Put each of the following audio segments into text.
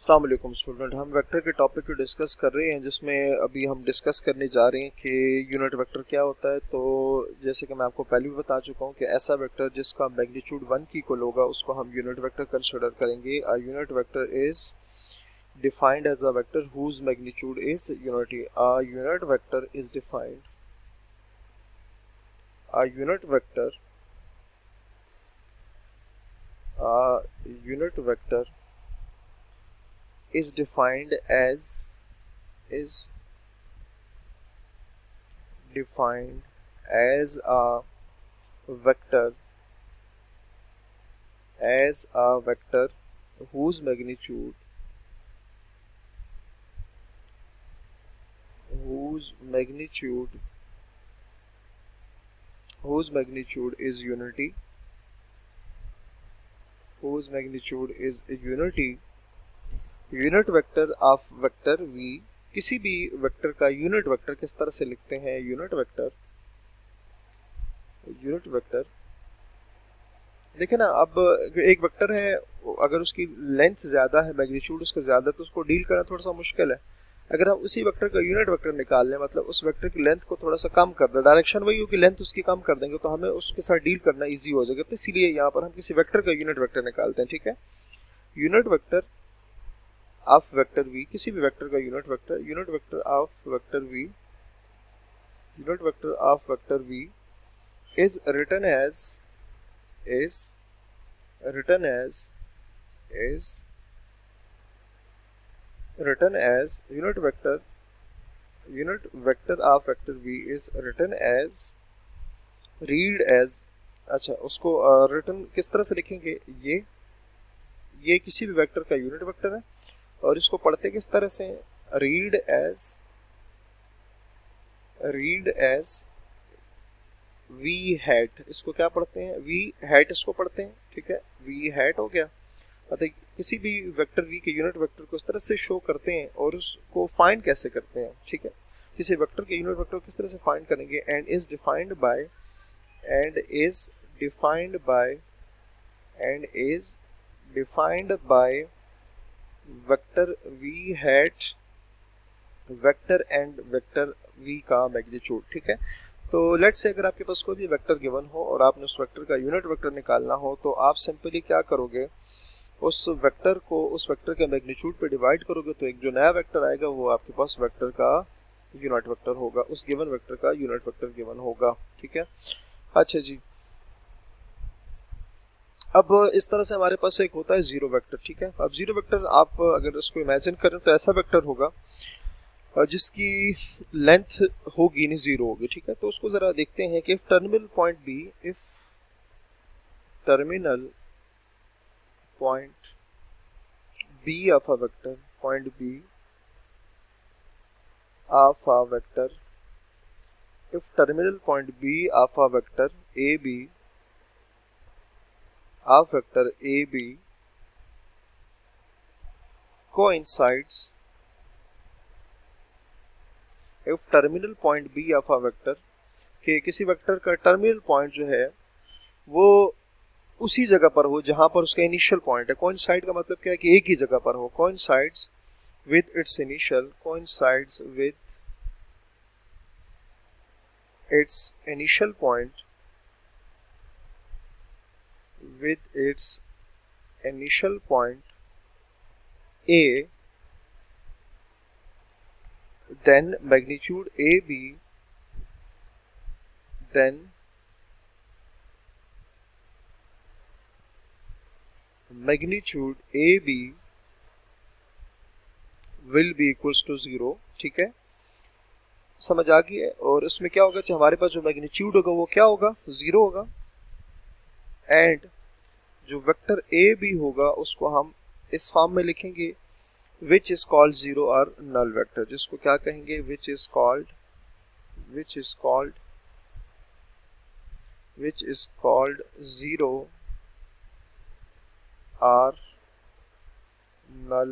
अस्सलाम वालेकुम स्टूडेंट। हम वेक्टर के टॉपिक को डिस्कस कर रहे हैं, जिसमें अभी हम डिस्कस करने जा रहे हैं कि यूनिट वेक्टर क्या होता है। तो जैसे कि मैं आपको पहले भी बता चुका हूं कि ऐसा वेक्टर जिसका मैग्नीट्यूड 1 की इक्वल होगा उसको हम यूनिट वेक्टर कंसिडर करेंगे। A unit vector is defined as a vector whose magnitude is unity. A unit vector is defined a unit vector unit vector is defined as is defined as a vector whose magnitude whose magnitude whose magnitude is unity whose magnitude is unity। Unit vector of vector v, किसी भी vector का unit vector किस तरह से लिखते हैं। Unit vector देखिए ना, अब एक वेक्टर है, अगर उसकी लेंथ ज्यादा है, मैग्नीट्यूड उसका ज्यादा, तो उसको डील करना थोड़ा सा मुश्किल है। अगर हम उसी वेक्टर का यूनिट वेक्टर निकाल लें, मतलब उस वेक्टर की लेंथ को थोड़ा सा कम कर दें, डायरेक्शन वही होगी, लेंथ उसकी कम कर देंगे, तो हमें उसके साथ डील करना इजी हो जाएगा। तो इसीलिए यहाँ पर हम किसी वेक्टर का यूनिट वेक्टर निकालते हैं, ठीक है। Unit vector of vector v, किसी भी वेक्टर का unit vector of vector v is written as unit vector of vector v is written as read as। अच्छा, उसको रिटर्न किस तरह से लिखेंगे, ये किसी भी वेक्टर का यूनिट वेक्टर है और इसको पढ़ते किस तरह से, रीड एज वी हैट। इसको क्या पढ़ते हैं, वी हैट इसको पढ़ते हैं, ठीक है। वी हैट हो गया, मतलब किसी भी वेक्टर वी के यूनिट वेक्टर को इस तरह से शो करते हैं और उसको फाइंड कैसे करते हैं, ठीक है। किसी वेक्टर के यूनिट वेक्टर को किस तरह से फाइंड करेंगे, and is defined by vector v hat vector and vector v का मैग्नीट्यूड, ठीक है। तो लेट्स से अगर आपके पास कोई भी वेक्टर गिवन हो और आपने उस वेक्टर का यूनिट वेक्टर निकालना हो, तो आप सिंपली क्या करोगे, उस वेक्टर को उस वेक्टर के मैग्नीट्यूड पे डिवाइड करोगे, तो एक जो नया वेक्टर आएगा वो आपके पास वेक्टर का यूनिट वेक्टर होगा, उस गिवन वेक्टर का यूनिट वेक्टर गिवन होगा, ठीक है। अच्छा जी, अब इस तरह से हमारे पास एक होता है जीरो वेक्टर, ठीक है। अब जीरो वेक्टर आप अगर इसको इमेजिन करें तो ऐसा वेक्टर होगा जिसकी लेंथ होगी नहीं, जीरो होगी, ठीक है। तो उसको जरा देखते हैं कि terminal point B of a vector if terminal point B of a vector AB coincides if terminal point B of a vector, कि किसी वेक्टर का टर्मिनल पॉइंट जो है वो उसी जगह पर हो जहां पर उसका इनिशियल पॉइंट है। कोइंसाइड का मतलब क्या है कि एक ही जगह पर हो। coincides with its initial point A, then magnitude AB will be equals to 0, ठीक है। समझ आ गई है। और इसमें क्या होगा, हमारे पास जो मैग्नीट्यूड होगा वो क्या होगा, 0 होगा, एंड जो वेक्टर ए बी होगा उसको हम इस फॉर्म में लिखेंगे, विच इज कॉल्ड जीरो और नल वेक्टर, जिसको क्या कहेंगे, विच इज कॉल्ड जीरो और नल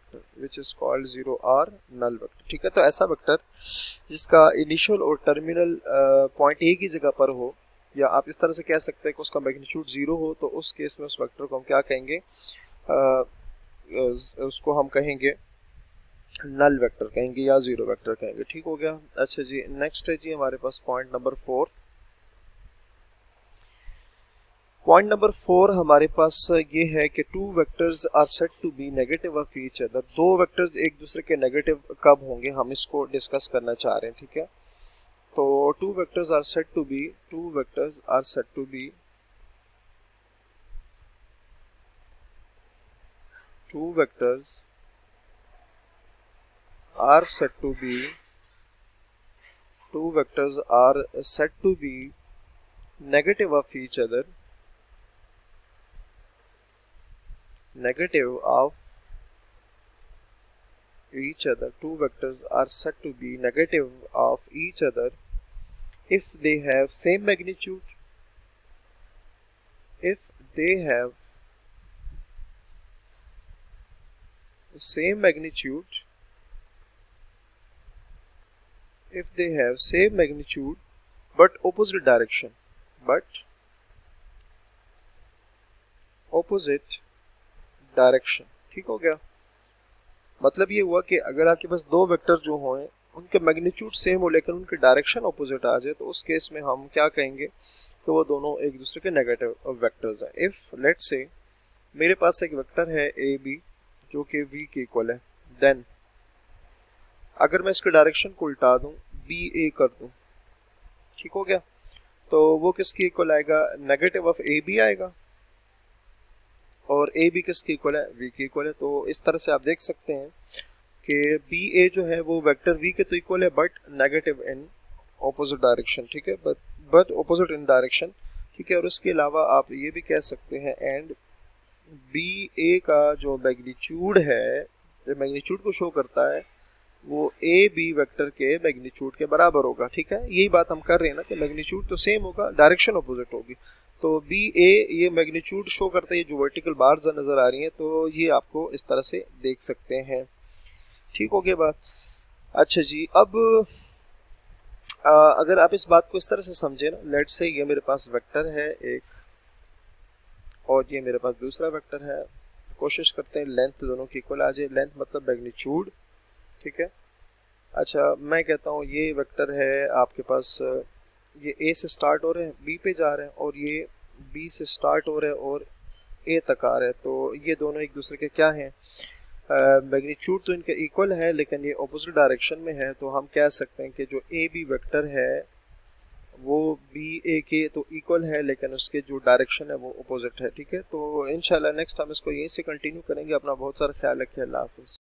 वेक्टर, ठीक है। तो ऐसा वेक्टर जिसका इनिशियल और टर्मिनल पॉइंट एक ही जगह पर हो, या आप इस तरह से कह सकते हैं कि उसका मैग्नीट्यूड 0 हो, तो उस केस में उस वेक्टर को हम क्या कहेंगे, उसको हम कहेंगे नल वेक्टर कहेंगे या जीरो वेक्टर कहेंगे। ठीक हो गया। अच्छा जी, नेक्स्ट है जी हमारे पास पॉइंट नंबर 4। पॉइंट नंबर 4 हमारे पास ये है कि two vectors are said to be negative of each other. दो वेक्टर्स एक दूसरे के नेगेटिव कब होंगे, हम इसको डिस्कस करना चाह रहे हैं। ठीक है, तो two vectors are said to be two vectors are said to be negative of each other Two vectors are said to be negative of each other if they have same magnitude, if they have same magnitude but opposite direction, ठीक हो गया। मतलब ये हुआ कि अगर आपके पास दो वेक्टर जो हों उनके मैग्नीट्यूड सेम हो लेकिन उनकी डायरेक्शन ऑपोजिट आ जाए, तो उस केस में हम क्या कहेंगे कि वो दोनों एक दूसरे के नेगेटिव वेक्टर्स हैं। इफ लेट्स से मेरे पास एक वेक्टर है ए बी जो कि v के इक्वल है, देन अगर मैं इसके डायरेक्शन को उल्टा दूं, बी ए कर दूं, ठीक हो गया, तो वो किसके इक्वल आएगा, नेगेटिव ऑफ ए बी आएगा, और ए बी किसके इक्वल है, v के इक्वल है। तो इस तरह से आप देख सकते हैं कि बी ए जो है वो वेक्टर v के तो इक्वल है but negative in opposite direction. ठीक है, बट ऑपोजिट इन डायरेक्शन। ठीक है, और उसके अलावा आप ये भी कह सकते हैं एंड बी ए का जो मैग्नीट्यूड है, जो मैग्नीट्यूड को शो करता है, वो ए बी वेक्टर के मैग्नीट्यूड के बराबर होगा। ठीक है, यही बात हम कर रहे हैं ना कि मैग्नीट्यूड तो सेम होगा, डायरेक्शन ऑपोजिट होगी। तो बी ए ये मैग्नीट्यूड शो करता है, जो वर्टिकल बार्स नजर आ रही हैं, तो ये आपको इस तरह से देख सकते हैं। ठीक हो गया बात। अच्छा जी, अब अगर आप इस बात को इस तरह से समझे ना, लेट्स से ये मेरे पास वेक्टर है एक और ये मेरे पास दूसरा वेक्टर है, कोशिश करते हैं लेंथ दोनों की इक्वल आ जाए, लेंथ मतलब मैग्नीट्यूड। ठीक है, अच्छा मैं कहता हूँ ये वेक्टर है आपके पास, ये ए से स्टार्ट हो रहे हैं, बी पे जा रहे हैं, और ये बी से स्टार्ट हो रहे हैं और ए तक आ रहे हैं। तो ये दोनों एक दूसरे के क्या हैं, मैग्नीट्यूड तो इनके इक्वल है लेकिन ये ऑपोजिट डायरेक्शन में है। तो हम कह सकते हैं कि जो ए बी वेक्टर है वो बी ए के तो इक्वल है लेकिन उसके जो डायरेक्शन है वो अपोजिट है। ठीक है, तो इंशाल्लाह नेक्स्ट हम इसको यहीं से कंटिन्यू करेंगे। अपना बहुत सारा ख्याल रखिए। अल्लाह हाफिज़।